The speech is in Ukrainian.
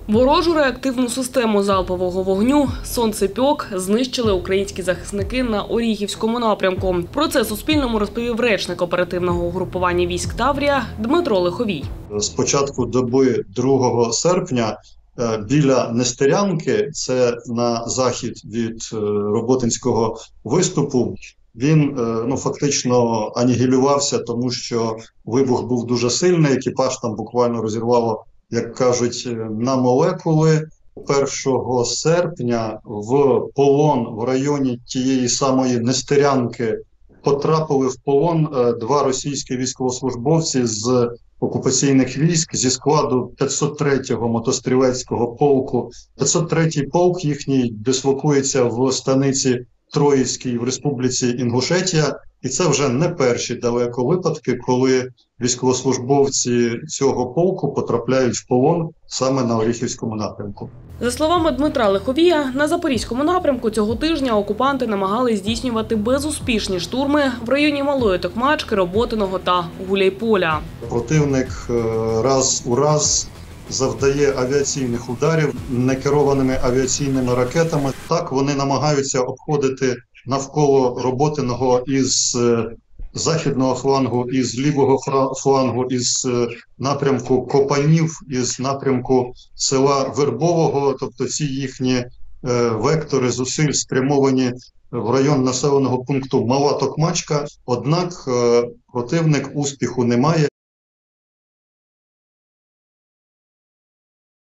Ворожу реактивну систему залпового вогню «Сонцепьок» знищили українські захисники на Оріхівському напрямку. Про це Суспільному розповів речник оперативного угрупування військ «Таврія» Дмитро Лиховій. З початку доби 2 серпня біля Нестерянки, це на захід від Роботинського виступу, він фактично анігілювався, тому що вибух був дуже сильний, екіпаж там буквально розірвало, як кажуть, на молекули. 1 серпня в полон в районі тієї самої Нестерянки потрапили в полон 2 російські військовослужбовці з окупаційних військ зі складу 503-го мотострілецького полку. 503-й полк їхній дислокується в станиці Троїцькій в Республіці Інгушетія. І це вже не перші далеко випадки, коли військовослужбовці цього полку потрапляють в полон саме на Оріхівському напрямку. За словами Дмитра Лиховія, на Запорізькому напрямку цього тижня окупанти намагались здійснювати безуспішні штурми в районі Малої Токмачки, Роботиного та Гуляйполя. Противник раз у раз завдає авіаційних ударів некерованими авіаційними ракетами. Так вони намагаються обходити навколо Роботиного із західного флангу, із лівого флангу, із напрямку Копанів, із напрямку села Вербового. Тобто ці їхні вектори зусиль спрямовані в район населеного пункту Мала Токмачка. Однак противник успіху не має.